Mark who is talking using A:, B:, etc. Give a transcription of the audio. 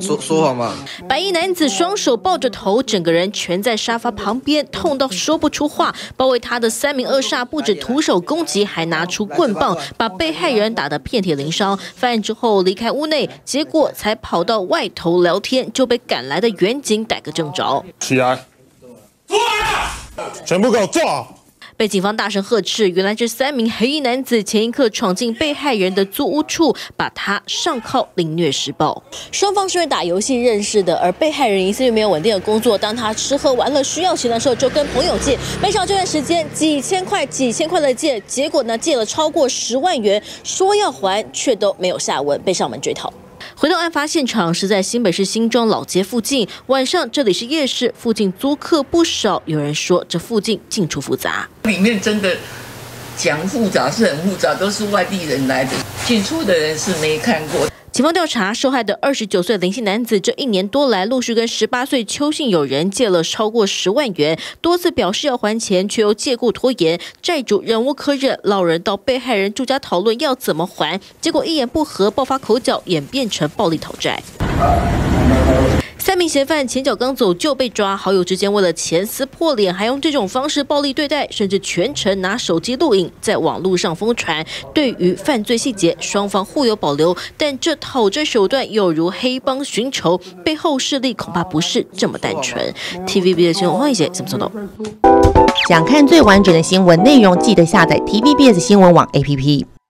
A: 说谎嘛。
B: 白衣男子双手抱着头，整个人蜷在沙发旁边，痛到说不出话。包围他的3名恶煞不止徒手攻击，还拿出棍棒，把被害人打得遍体鳞伤。犯案之后离开屋内，结果才跑到外头聊天，就被赶来的远警逮个正着。
C: 起来，坐下，全部给我坐好。
B: 被警方大声呵斥，原来这3名黑衣男子前一刻闯进被害人的租屋处，把他上铐凌虐施暴。双方是因为打游戏认识的，而被害人疑似没有稳定的工作，当他吃喝玩乐需要钱的时候，就跟朋友借。没想到这段时间几千块的借，结果呢借了超过10万元，说要还却都没有下文，被上门追讨。 回到案发现场是在新北市新庄老街附近，晚上这里是夜市，附近租客不少。有人说这附近进出复杂，
D: 里面真的讲复杂是很复杂，都是外地人来的，进出的人是没看过。
B: 警方调查，受害的29岁林姓男子，这1年多来陆续跟18岁邱姓友人借了超过10万元，多次表示要还钱，却又借故拖延，债主忍无可忍，老人到被害人住家讨论要怎么还，结果一言不合爆发口角，演变成暴力讨债。3名嫌犯前脚刚走就被抓，好友之间为了钱撕破脸，还用这种方式暴力对待，甚至全程拿手机录影，在网络上疯传。对于犯罪细节，双方互有保留，但这讨债手段有如黑帮寻仇，背后势力恐怕不是这么单纯。TVB 的新闻，欢迎怎么说到？
E: 想看最完整的新闻内容，记得下载 TVBS 新闻网 APP。